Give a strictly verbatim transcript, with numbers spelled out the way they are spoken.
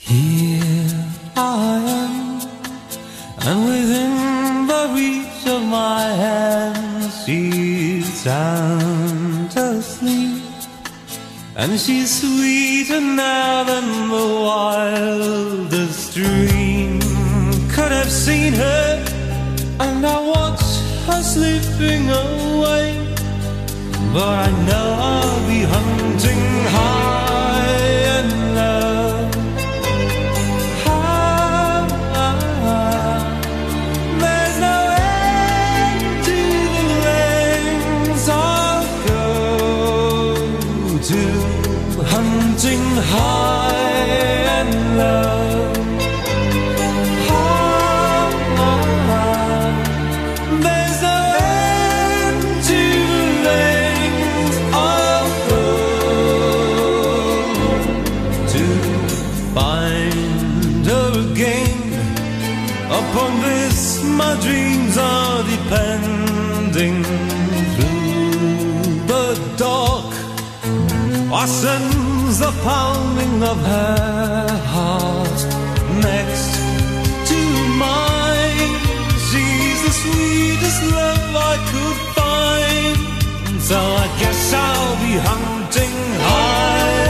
Here I am, and within the reach of my hand, she's sound asleep, and she's sweeter now than the wildest dream could have seen her. And I watch her slipping away, but I know I'll be hunting high and low. High, there's no end to the lengths I'll go to, hunting high and low. Upon this my dreams are depending. Through the dark I sense the pounding of her heart next to mine. She's the sweetest love I could find, so I guess I'll be hunting high